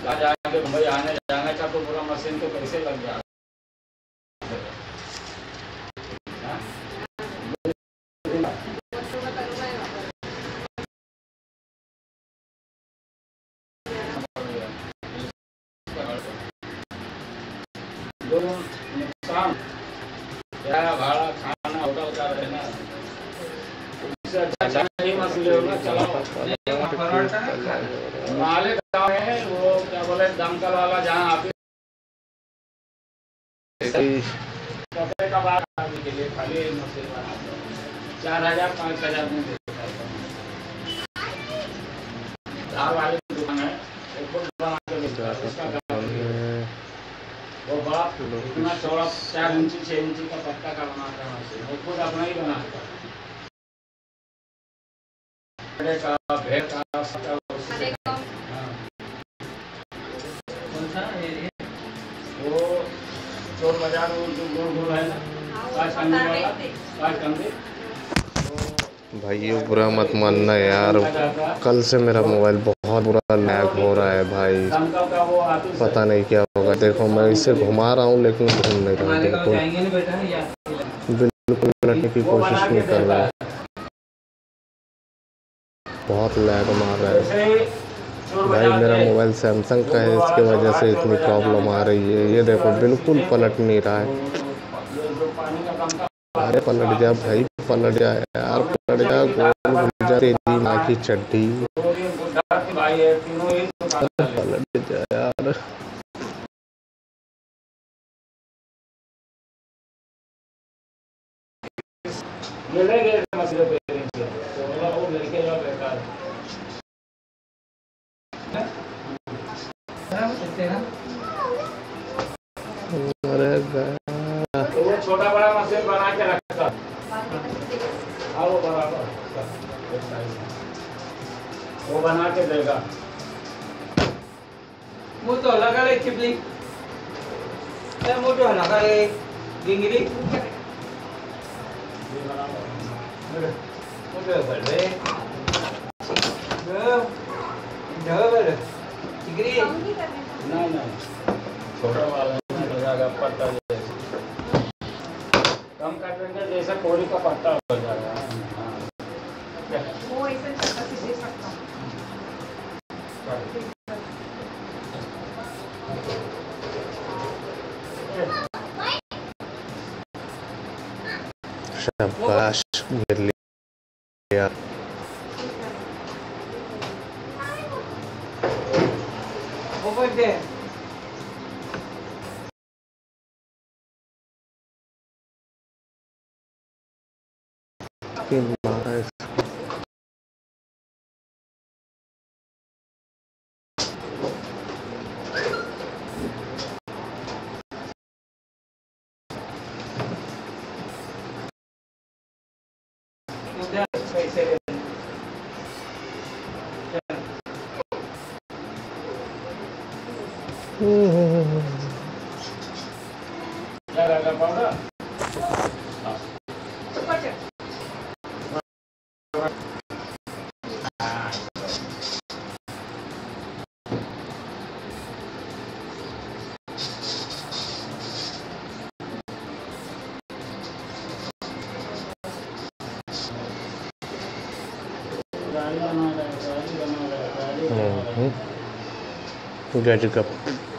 कहाँ जाके मुंबई आने जाने का तो पूरा मशीन तो कैसे लग जाए। जो नुकसान किराया भाड़ा खाना होटल का रहना, उससे अच्छा नहीं मसले होना। चलाओ मालिक गाँव है वो क्या बोले दमकल वाला जहाँ आते कपड़े का बात आने के लिए खाली मशीन बनाते 4000 5000 में देता है। दाल वाली दुकान है वो खुद बना के बेचता है। उसका काम है वो बड़ा इतना चौड़ा 4 इंची 6 इंची का पत्ता का बनाता है मशीन, वो खुद अपना ही बनाता है। का भेड़ का सबका वो चोर बाजार वो जो गोल गोल है भाई ये बुरा मत मानना यार, कल से मेरा मोबाइल बहुत बुरा लैग हो रहा है भाई, पता नहीं क्या होगा। देखो मैं इसे घुमा रहा हूँ लेकिन घूम नहीं रहा, बिल्कुल पलटने की कोशिश नहीं कर रहा है, बहुत लैग मार रहा है भाई। मेरा मोबाइल सैमसंग का है, इसके वजह से इतनी प्रॉब्लम आ रही है। ये देखो बिल्कुल पलट नहीं रहा है। अरे पलट जा भाई, पलट जा यार, पलट जा, गोल घुल जा तेरी माँ की चड्डी, पलट जा यार। वो छोटा बड़ा मशीन बना के रखता वो बराबर वो बना के देगा। Motor lah kali kibli. Motor lah kali gingiri. Motor berde. Jauh berde. Gingiri. नहीं छोटा वाला हो जाएगा पत्ता कम कर देंगे जैसे कोड़ी का पत्ता हो जाएगा। वो ऐसे छोटा सी दे सकता हूँ। शाबाश मिल लिया। Over there. मारा क्या रहेगा पाउडर गैजेट का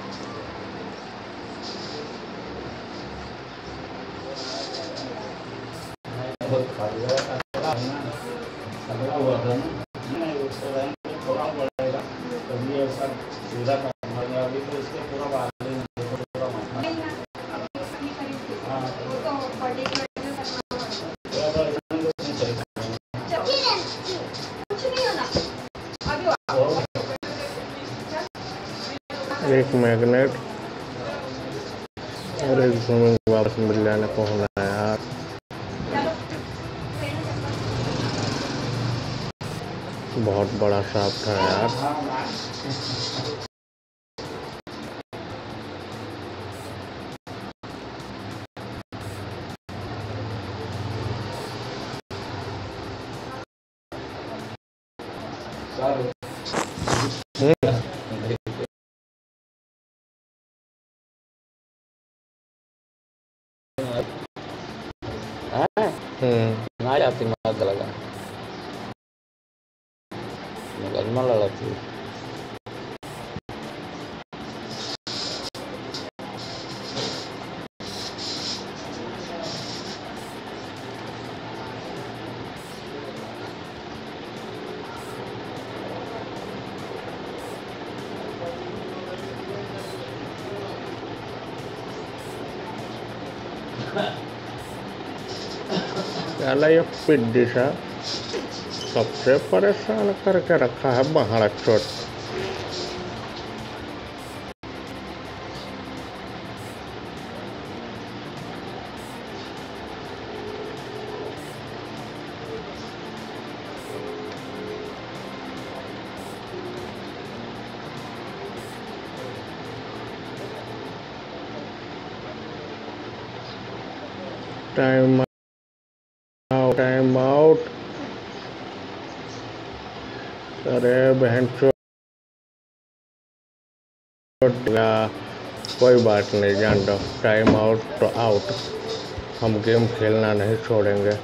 एक मैग्नेट और एक जूमिंग वापस मिल जाने को होना है यार। बहुत बड़ा शाफ्ट है यार। नाही जाती मजा लगा मुकदमा लड़ती साला ये पिड्डी सा सबसे परेशान करके रखा है बहाड़ा चोट। Time out. अरे बहन चोट, कोई बात नहीं, जान दो। टाइम आउट तो आउट, हम गेम खेलना नहीं छोड़ेंगे।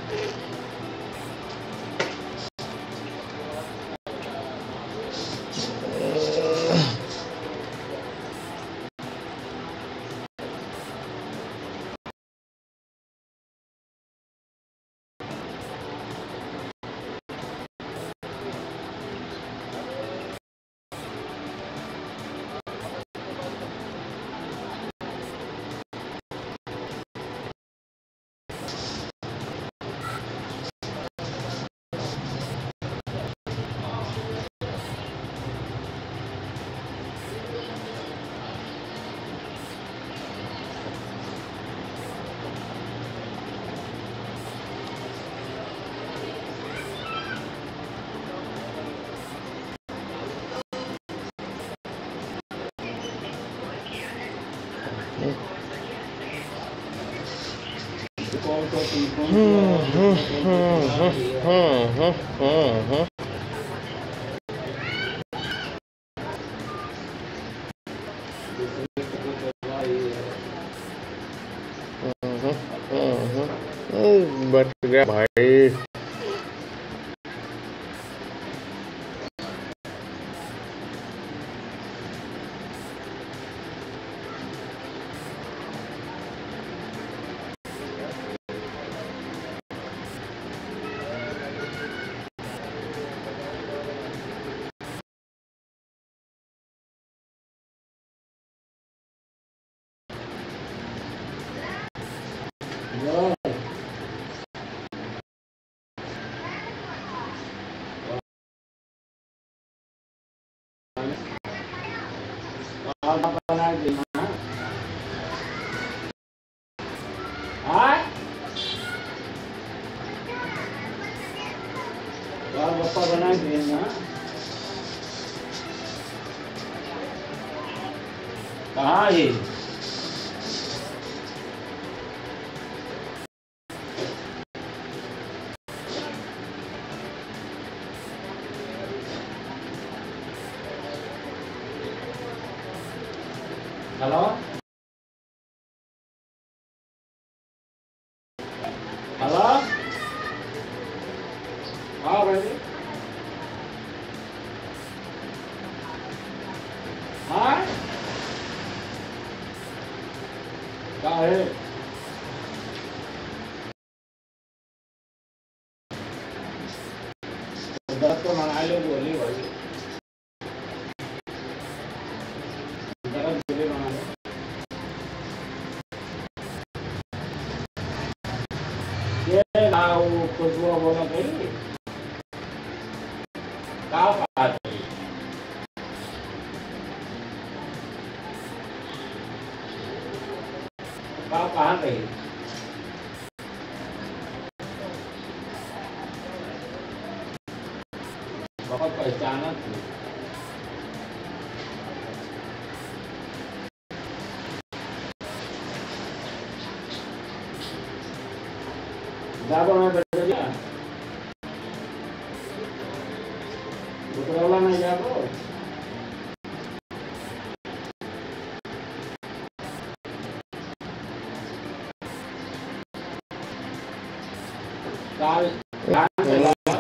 बच गया भाई। बना देना हाँ बप्पा बना देना कहाँ है हेलो हेलो हाँ भाई हाँ क्या है दर्द तो मना लो बोली भाई दर्द बोले मना लो ये लाओ कुछ वो बोला भाई क्या बात है क्या कहाँ गई बहुत पहचाना थी जाबो में बैठ गया उतरवाला नहीं जाबो दाल ध्यान से लगा।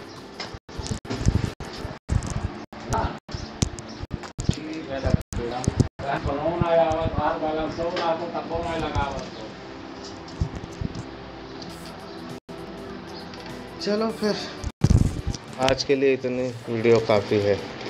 ठीक है रखिएगा। फोन आया बाहर वाला सो रहा तो तब फोन लगा तो। चलो फिर आज के लिए इतनी वीडियो काफ़ी है।